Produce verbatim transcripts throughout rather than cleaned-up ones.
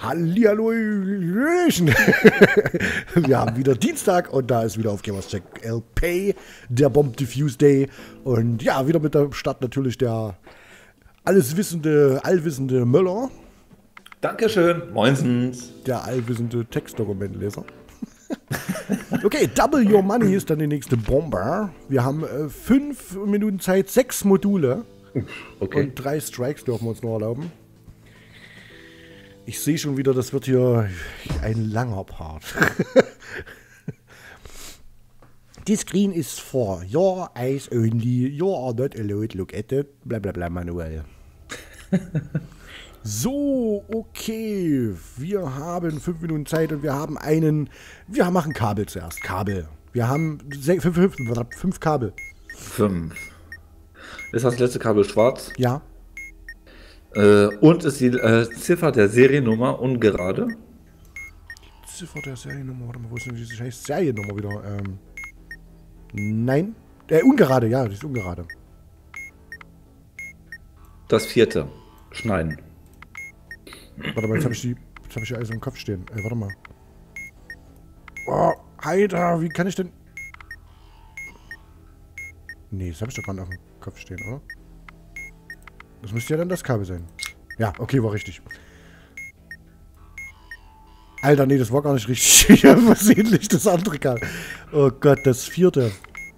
Hallihallo. Wir haben wieder Dienstag und da ist wieder auf Gamers Check L P, der Bomb Diffuse Day. Und ja, wieder mit am Start natürlich der alleswissende, allwissende Möller. Dankeschön. Moinsens. Der allwissende Textdokumentleser. Okay, Double Your Money ist dann die nächste Bombe. Wir haben äh, fünf Minuten Zeit, sechs Module. Okay. Und drei Strikes dürfen wir uns nur erlauben. Ich sehe schon wieder, das wird hier ein langer Part. The screen is for your eyes only. You are not allowed. Look at it. Blablabla manuell. So, okay. Wir haben fünf Minuten Zeit und wir haben einen. Wir machen Kabel zuerst. Kabel. Wir haben fünf, fünf, fünf Kabel. Fünf. Ist das letzte Kabel schwarz? Ja. Äh, und ist die äh, Ziffer der Seriennummer ungerade? Die Ziffer der Seriennummer, warte mal, wo ist denn diese scheiß Seriennummer wieder? Ähm, nein. Äh, ungerade, ja, die ist ungerade. Das vierte. Schneiden. Warte mal, jetzt habe ich die. Jetzt habe ich ja alles im Kopf stehen. Äh, warte mal. Oh, Alter, wie kann ich denn. Nee, das habe ich doch gerade auf dem Kopf stehen, oder? Das müsste ja dann das Kabel sein. Ja, okay, war richtig. Alter, nee, das war gar nicht richtig. Ich habe versehentlich das andere Kabel. Oh Gott, das vierte.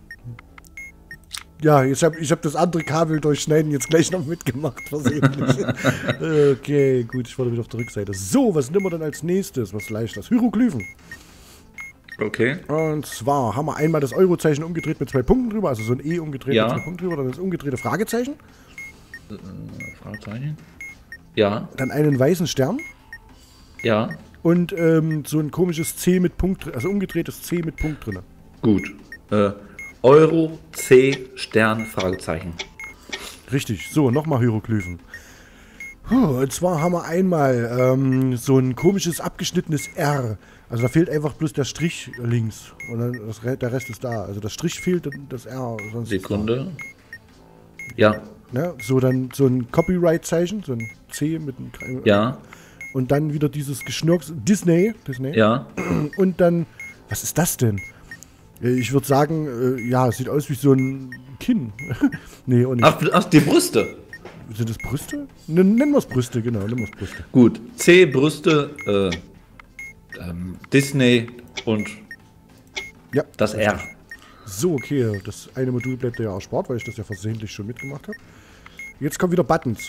Ja, jetzt hab, ich habe das andere Kabel durchschneiden jetzt gleich noch mitgemacht, versehentlich. Okay, gut, ich war wieder auf der Rückseite. So, was nehmen wir denn als nächstes? Was leicht das? Hieroglyphen. Okay. Und zwar haben wir einmal das Eurozeichen umgedreht mit zwei Punkten drüber, also so ein E umgedreht Ja. mit zwei Punkten drüber, dann das umgedrehte Fragezeichen. Äh, Fragezeichen? Ja. Dann einen weißen Stern. Ja. Und ähm, so ein komisches C mit Punkt, also umgedrehtes C mit Punkt drin. Gut. Äh, Euro, C, Stern, Fragezeichen. Richtig, so, nochmal Hieroglyphen. Puh, und zwar haben wir einmal ähm, so ein komisches abgeschnittenes R. Also da fehlt einfach bloß der Strich links. Und dann das, der Rest ist da. Also das Strich fehlt und das R. Sonst Sekunde. Ja. Ne? So dann so ein Copyright-Zeichen, so ein C mit einem. Ja. Und dann wieder dieses Geschnürks. Disney. Disney. Ja. Und dann. Was ist das denn? Ich würde sagen, äh, ja, es sieht aus wie so ein Kinn. Nee, und nicht. Ach, ach, die Brüste. Sind das Brüste? N nennen wir es Brüste, genau, nennen wir es Brüste. Gut. C, Brüste, äh, ähm, Disney und Ja. das R. So, okay, das eine Modul bleibt ja erspart, weil ich das ja versehentlich schon mitgemacht habe. Jetzt kommen wieder Buttons.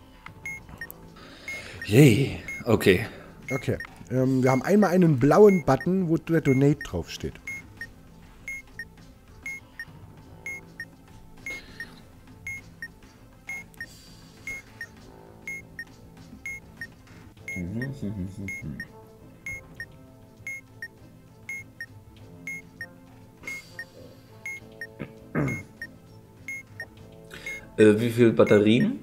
Yay. Okay. Okay. Ähm, wir haben einmal einen blauen Button, wo der Donate drauf steht. Äh, wie viel Batterien?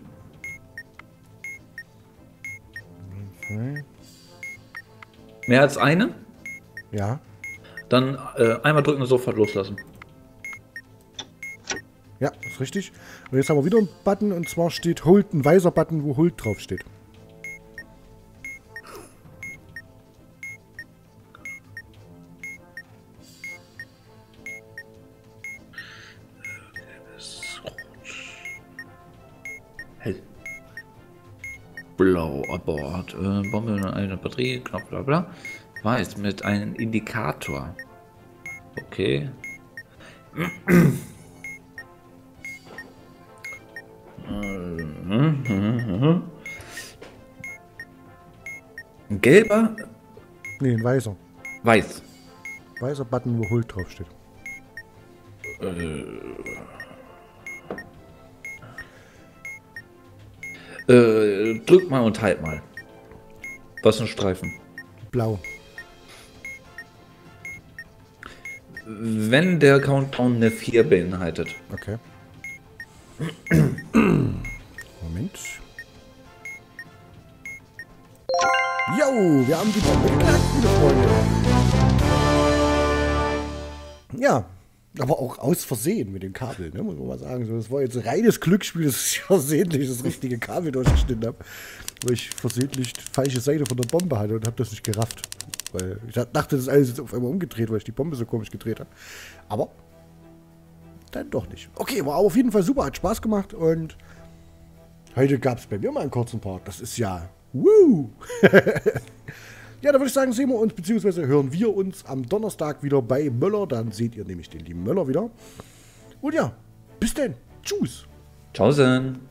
Okay. Mehr als eine? Ja. Dann äh, einmal drücken und sofort loslassen. Ja, ist richtig. Und jetzt haben wir wieder einen Button und zwar steht Hold, ein weißer Button, wo Hold drauf steht. Hell. Blau, Abort, äh, Bombe, eine Batterie, Knopf, bla bla. Weiß mit einem Indikator. Okay. Ein gelber? Nee, ein weißer. Weiß. Weißer Button, wo Hold drauf steht. Äh, drück mal und halt mal. Was für ein Streifen? Blau. Wenn der Countdown eine vier beinhaltet. Okay. Moment. Jo, wir haben die Bombe geknackt, liebe Freunde. Ja, aber auch aus Versehen mit dem Kabel, ne, muss man mal sagen. So, das war jetzt reines Glücksspiel, dass ich versehentlich das richtige Kabel durchgeschnitten habe. weil ich versehentlich die falsche Seite von der Bombe hatte und habe das nicht gerafft. Weil ich dachte, das ist alles jetzt auf einmal umgedreht, weil ich die Bombe so komisch gedreht habe. Aber dann doch nicht. Okay, war auf jeden Fall super, hat Spaß gemacht und heute gab es bei mir mal einen kurzen Part. Das ist ja woo! Ja, da würde ich sagen, sehen wir uns, beziehungsweise hören wir uns am Donnerstag wieder bei Möller. Dann seht ihr nämlich den lieben Möller wieder. Und ja, bis denn. Tschüss. Tschaußen.